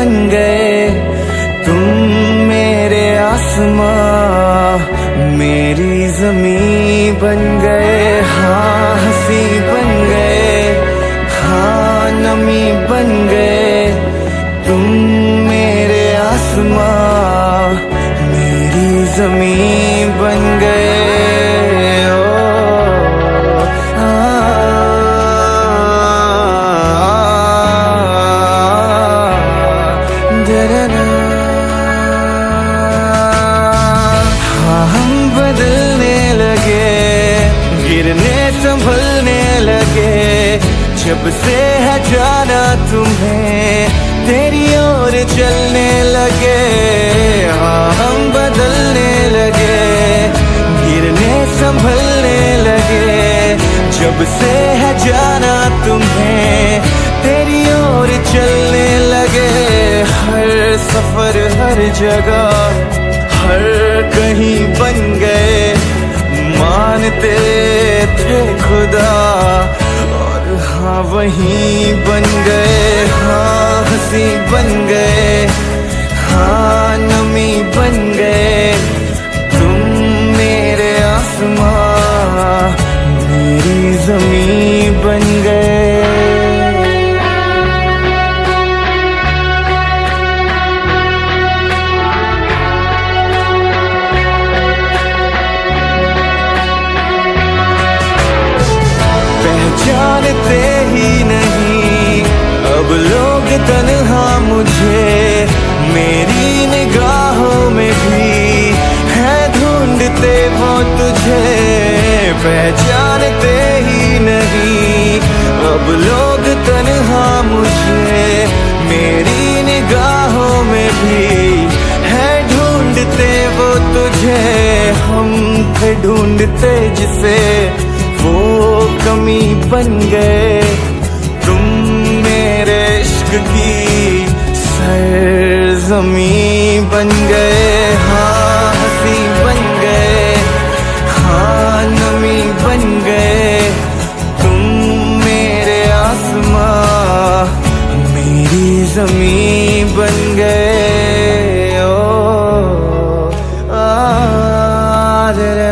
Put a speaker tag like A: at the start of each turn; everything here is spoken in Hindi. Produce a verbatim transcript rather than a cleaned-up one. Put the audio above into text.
A: बन गए, तुम मेरे आसमां मेरी ज़मीं बन गए। हाँ हंसी बन गए, हाँ नमी बन गए, तुम मेरे आसमां मेरी ज़मीं बन गए। संभलने लगे जब से है जाना तुम्हें, तेरी ओर चलने लगे। हाँ हम बदलने लगे, गिरने संभलने लगे जब से है जाना तुम्हें, तेरी ओर चलने लगे। हर सफर हर जगह हर कहीं बन गए, मानते थे खुदा और हाँ वहीं बन गए। हाँ हंसी बन गए, हाँ नमी बन गए, तुम मेरे आसमां मेरी ज़मीं बन गए। जानते ही नहीं अब लोग तन्हा मुझे, मेरी निगाहों में भी है ढूंढते वो तुझे। पहचानते ही नहीं अब लोग तन्हा मुझे, मेरी निगाहों में भी है ढूंढते वो तुझे। हम थे ढूंढते जिसे वो कमी बन गए, तुम मेरे इश्क की सरज़मीं बन गए। हाँ हंसी बन गए, हाँ नमी बन गए, तुम मेरे आसमां मेरी ज़मीं बन गए। ओ आ